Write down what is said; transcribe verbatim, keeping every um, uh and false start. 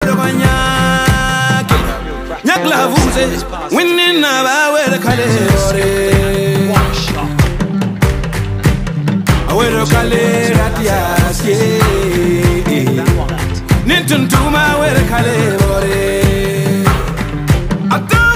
wero banyaki nyakla vuze winina ba wero kale ore awero kale ratiaske nintun tuma wero kale ore ata